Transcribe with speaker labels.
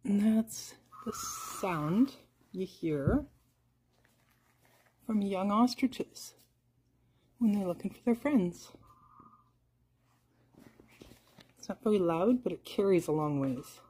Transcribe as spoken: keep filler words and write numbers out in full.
Speaker 1: And that's the sound you hear from young ostriches when they're looking for their friends. It's not very loud, but it carries a long ways.